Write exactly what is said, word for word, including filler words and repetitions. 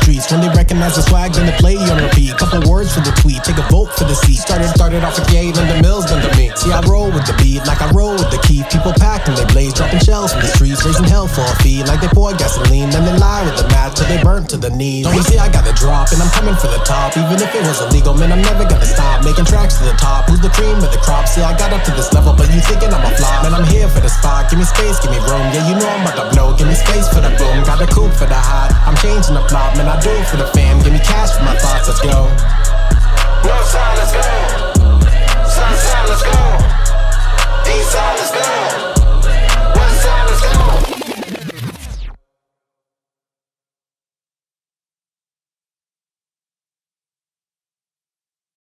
streets. When they recognize the swag, then they play on repeat. Couple words for the tweet, take a vote for the seat. Started, started off with Gate and the Mills done to me. See, I roll with the beat, like I roll with the key. People packed and they blaze, dropping shells from the streets, raising hell for a fee, like they pour gasoline. Then they lie with the math till they burnt to the knees. Don't you see I got the drop and I'm coming for the top. Even if it was illegal, man, I'm never gonna stop making tracks to the top. Who's the cream of the crop? See, I got up to this level, but you thinking I'm a flop. Man, I'm here for the spot, give me space, give me room. Yeah, you know I'm about to blow, give me space for the boom. Got the coupe for the hot, I'm changing the plot. Man, I do it for the fam, give me cash for my thoughts, let's go. No silence.